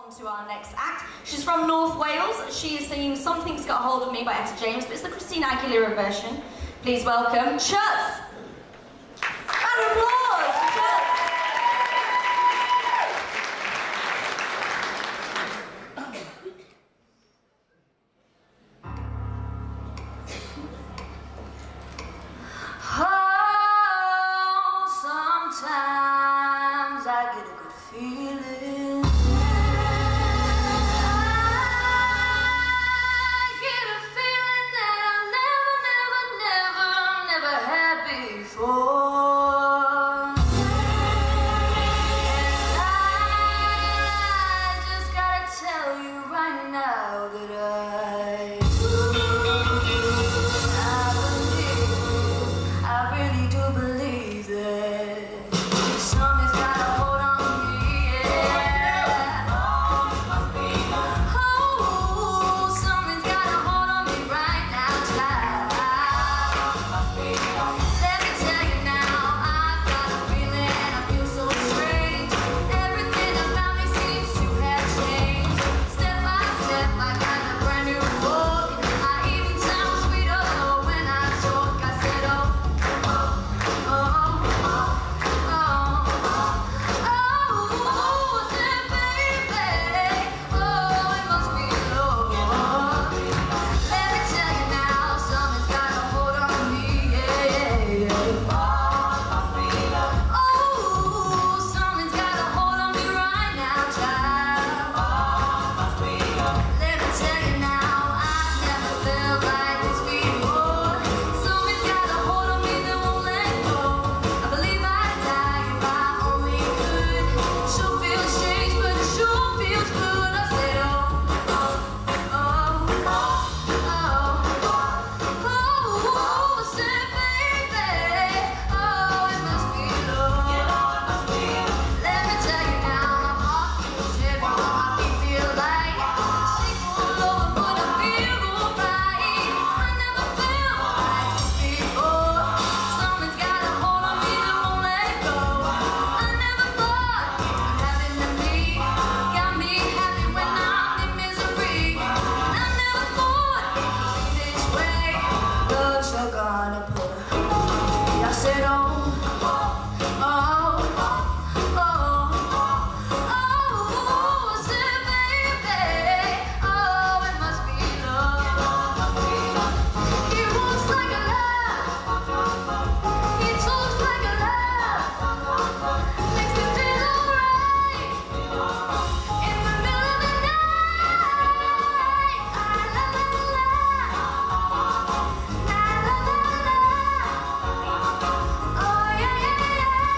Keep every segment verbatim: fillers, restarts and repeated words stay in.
On to our next act. She's from North Wales. She is singing Something's Got a Hold of Me by Etta James, but it's the Christina Aguilera version. Please welcome CHUTZ! And applause for CHUTZ! Oh, sometimes I get a good feeling.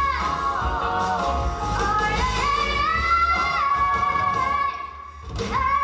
Hey!